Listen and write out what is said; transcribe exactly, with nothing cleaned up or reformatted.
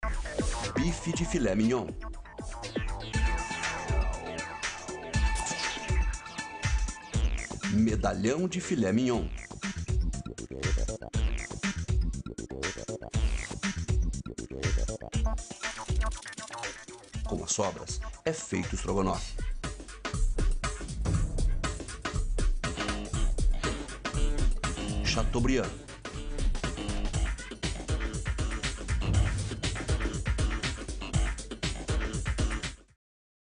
Bife de filé mignon. Medalhão de filé mignon. Com as sobras, é feito o estrogonofe. Chateaubriand.